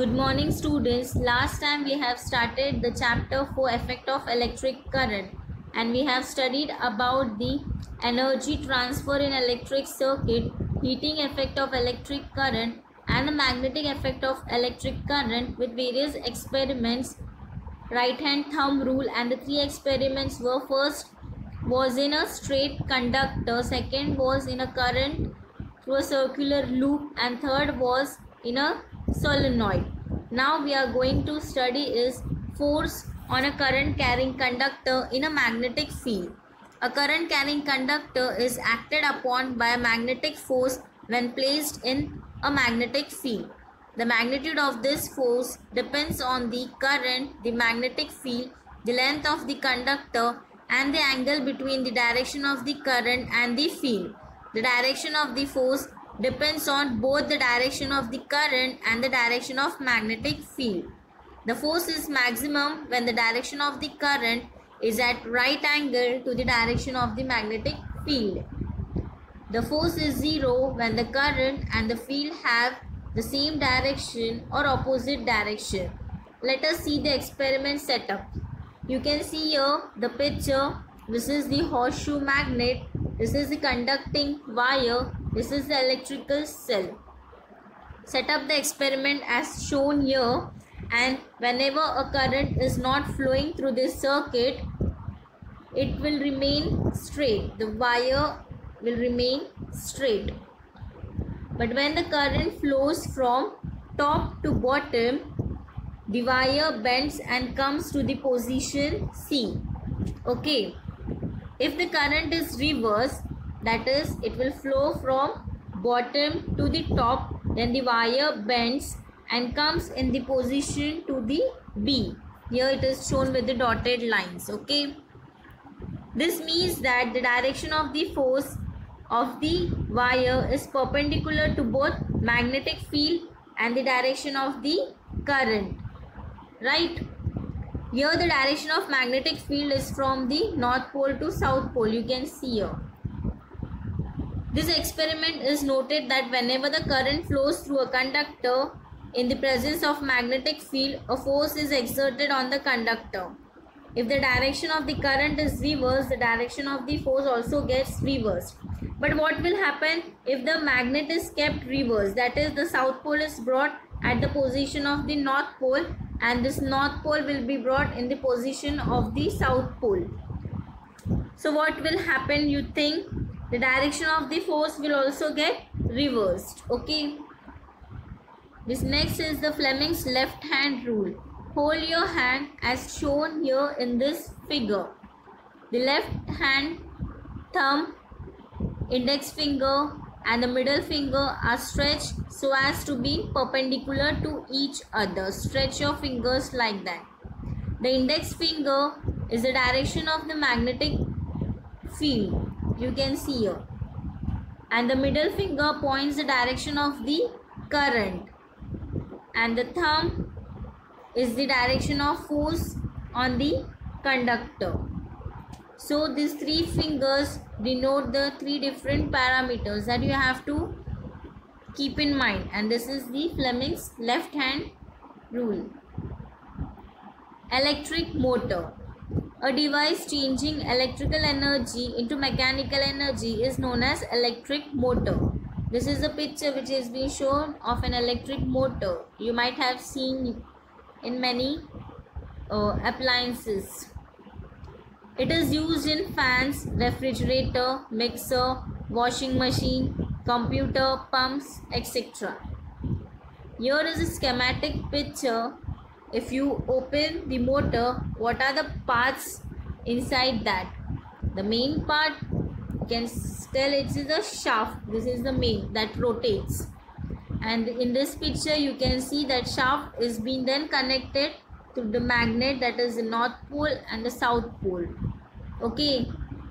Good morning students. Last time we have started the chapter 4 effect of electric current and we have studied about the energy transfer in electric circuit, heating effect of electric current and the magnetic effect of electric current with various experiments, right hand thumb rule, and the three experiments were: first was in a straight conductor, second was in a current through a circular loop, and third was in a solenoid. Now we are going to study is force on a current carrying conductor in a magnetic field. A current carrying conductor is acted upon by a magnetic force when placed in a magnetic field. The magnitude of this force depends on the current, the magnetic field, the length of the conductor, and the angle between the direction of the current and the field. The direction of the force depends on both the direction of the current and the direction of magnetic field. The force is maximum when the direction of the current is at right angle to the direction of the magnetic field. The force is zero when the current and the field have the same direction or opposite direction. Let us see the experiment setup. You can see here the picture. This is the horseshoe magnet. This is the conducting wire. This is the electrical cell. Set up the experiment as shown here, and whenever a current is not flowing through this circuit, it will remain straight. The wire will remain straight. But when the current flows from top to bottom, the wire bends and comes to the position C. Okay. If the current is reversed, that is, it will flow from bottom to the top, then the wire bends and comes in the position to the B. Here it is shown with the dotted lines. Okay. This means that the direction of the force of the wire is perpendicular to both magnetic field and the direction of the current. Right? Here the direction of magnetic field is from the north pole to south pole. You can see here. This experiment is noted that whenever the current flows through a conductor in the presence of magnetic field, a force is exerted on the conductor. If the direction of the current is reversed, the direction of the force also gets reversed. But what will happen if the magnet is kept reversed? That is, the south pole is brought at the position of the north pole and this north pole will be brought in the position of the south pole. So what will happen? You think the direction of the force will also get reversed. Okay. This next is the Fleming's left hand rule. Hold your hand as shown here in this figure. The left hand, thumb, index finger and the middle finger are stretched so as to be perpendicular to each other. Stretch your fingers like that. The index finger is the direction of the magnetic field. You can see here. And the middle finger points the direction of the current. And the thumb is the direction of force on the conductor. So these three fingers denote the three different parameters that you have to keep in mind, and this is the Fleming's left hand rule. Electric motor. A device changing electrical energy into mechanical energy is known as electric motor. This is a picture which is being shown of an electric motor. You might have seen in many appliances. It is used in fans, refrigerator, mixer, washing machine, computer, pumps, etc. Here is a schematic picture. If you open the motor, what are the parts inside that? The main part, you can tell it is a shaft. This is the main that rotates. And in this picture, you can see that shaft is being then connected to the magnet, that is the north pole and the south pole. Okay.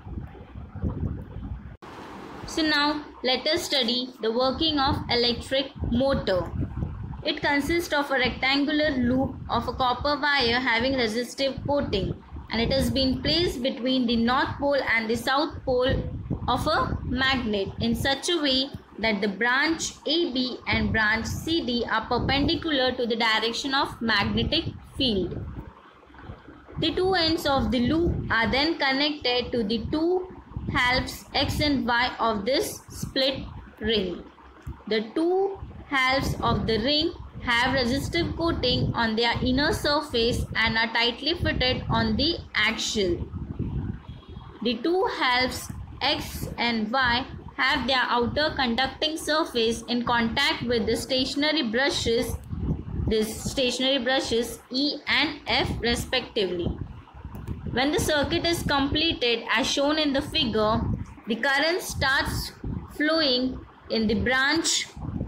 So now let us study the working of electric motor. It consists of a rectangular loop of a copper wire having resistive coating, and it has been placed between the north pole and the south pole of a magnet in such a way that the branch AB and branch CD are perpendicular to the direction of magnetic field. The two ends of the loop are then connected to the two halves X and Y of this split ring. The two halves of the ring have resistive coating on their inner surface and are tightly fitted on the axial. The two halves X and Y have their outer conducting surface in contact with the stationary brushes, E and F respectively. When the circuit is completed as shown in the figure, the current starts flowing in the branch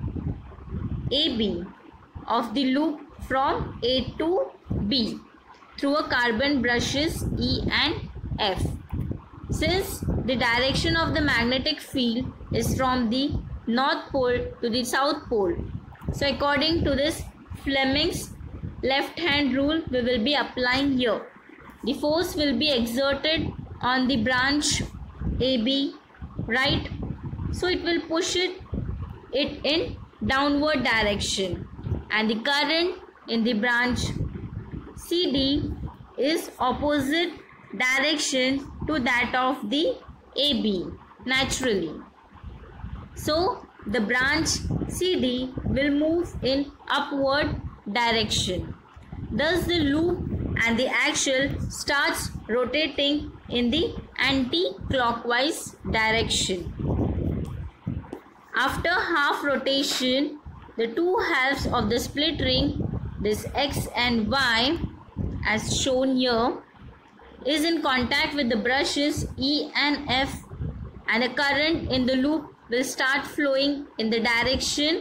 AB of the loop from A to B through a carbon brushes E and F. Since the direction of the magnetic field is from the north pole to the south pole, so according to this Fleming's left hand rule we will be applying here. The force will be exerted on the branch AB, right? So it will push it in downward direction, and the current in the branch CD is opposite direction to that of the AB naturally. So the branch CD will move in upward direction. Thus the loop and the axial starts rotating in the anti-clockwise direction. After half rotation, the two halves of the split ring, this X and Y as shown here, is in contact with the brushes E and F, and the current in the loop will start flowing in the direction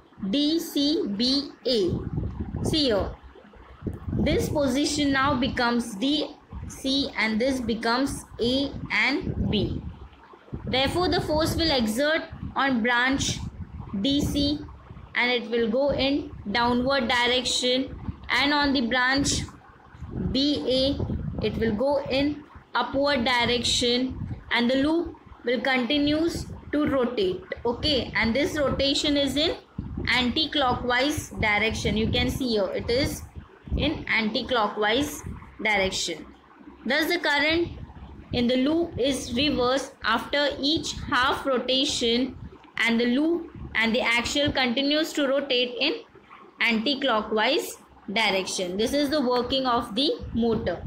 DCBA. See here, this position now becomes DC and this becomes A and B. Therefore, the force will exert on branch DC and it will go in downward direction, and on the branch BA it will go in upward direction, and the loop will continues to rotate. Okay, and this rotation is in anti-clockwise direction. You can see here it is in anti-clockwise direction. Thus the current in the loop is reversed after each half rotation, and the loop and the axial continues to rotate in anti-clockwise direction. This is the working of the motor.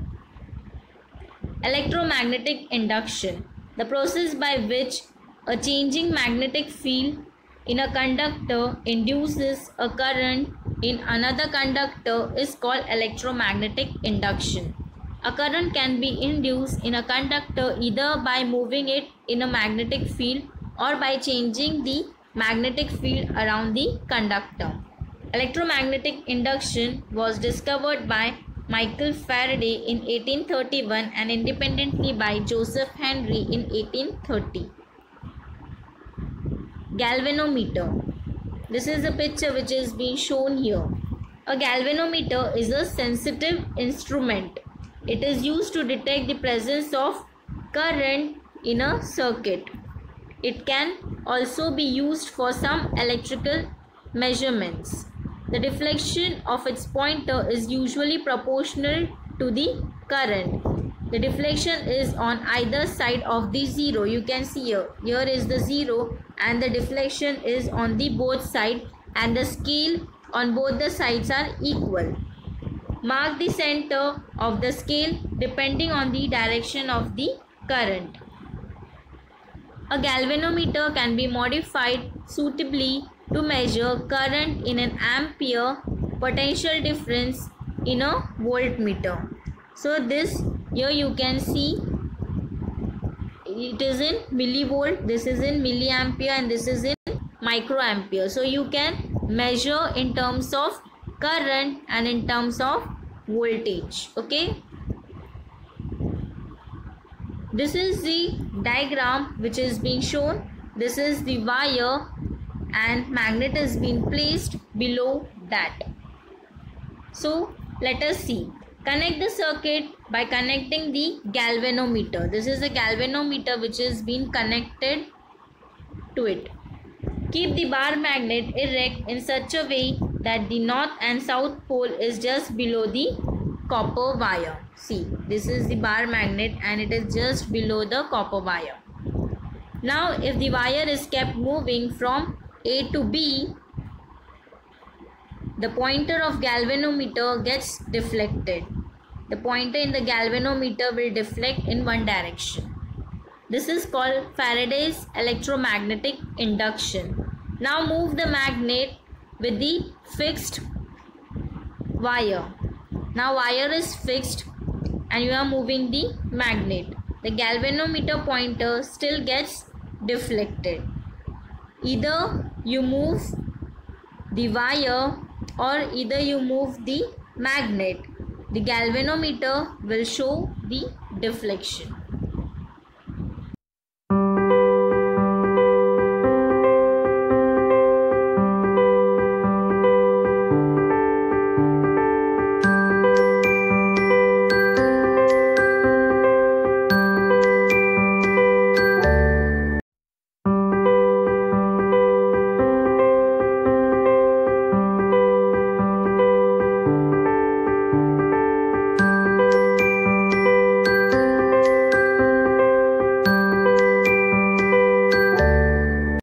Electromagnetic induction, the process by which a changing magnetic field in a conductor induces a current in another conductor, is called electromagnetic induction. A current can be induced in a conductor either by moving it in a magnetic field or by changing the magnetic field around the conductor. Electromagnetic induction was discovered by Michael Faraday in 1831 and independently by Joseph Henry in 1830. Galvanometer. This is a picture which is being shown here. A galvanometer is a sensitive instrument. It is used to detect the presence of current in a circuit. It can also be used for some electrical measurements. The deflection of its pointer is usually proportional to the current. The deflection is on either side of the zero. You can see here. Here is the zero and the deflection is on the both sides, and the scale on both the sides are equal. Mark the center of the scale depending on the direction of the current. A galvanometer can be modified suitably to measure current in an ampere, potential difference in a voltmeter. So this here you can see it is in millivolt, this is in milliampere, and this is in microampere. So you can measure in terms of current and in terms of voltage. Okay, this is the diagram which is being shown. This is the wire and magnet is being placed below that. So let us see. Connect the circuit by connecting the galvanometer. This is a galvanometer which is being connected to it. Keep the bar magnet erect in such a way that the north and south pole is just below the copper wire. See, this is the bar magnet and it is just below the copper wire. Now, if the wire is kept moving from A to B, the pointer of galvanometer gets deflected. The pointer in the galvanometer will deflect in one direction. This is called Faraday's electromagnetic induction. Now move the magnet with the fixed wire. Now wire is fixed and you are moving the magnet. The galvanometer pointer still gets deflected. Either you move the wire or either you move the magnet. The galvanometer will show the deflection.